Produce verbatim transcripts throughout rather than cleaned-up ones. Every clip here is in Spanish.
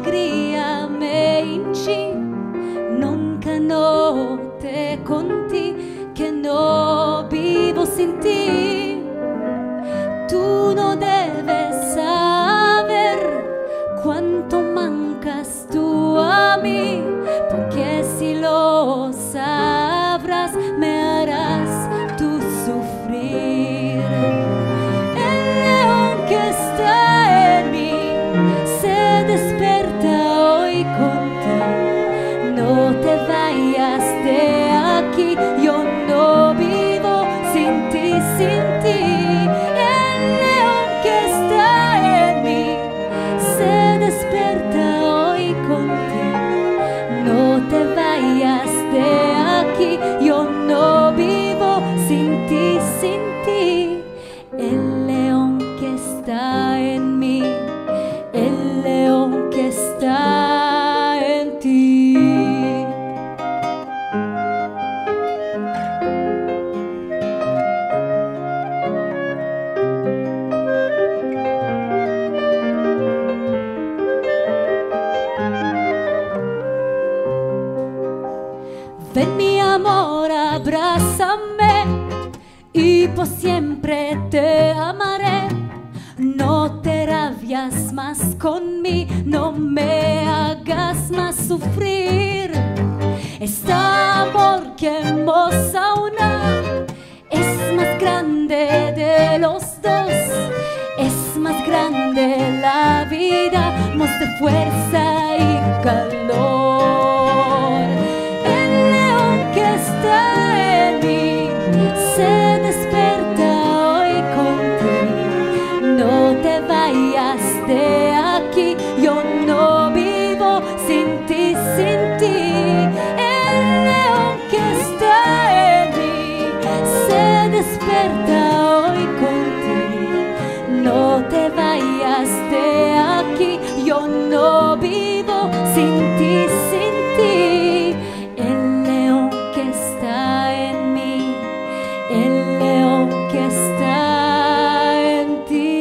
alegría me hinchí, nunca noté con ti que no vivo sin ti. Tú no debes saber cuánto mancas tú a mí, porque si lo sabrás me harás tú sufrir. El león que está en mí se despierta hoy contigo. No te vayas de aquí, yo no vivo sin ti, sin ti. El león que está en mí se despierta hoy contigo. No te vayas de aquí, yo no vivo sin ti, sin ti. El león que está en mí, el león que está en ti. Ven mi amor, abrázame y por siempre te amaré. No te rabias más con mí, no me hagas más sufrir. Este amor que hemos aunado es más grande de los dos, es más grande la vida, nos de fuerza y calor. El león que está en mí se despierta hoy contigo. No te vayas de aquí, yo no vivo sin ti, sin ti. El león que está en mí se despierta hoy contigo. No te vayas de aquí, yo no vivo sin ti, sin ti. El león que está en mí, el león que está en ti.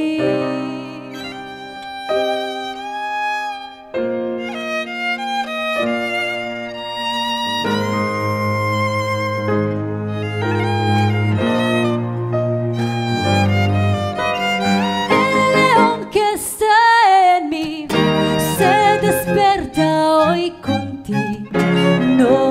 No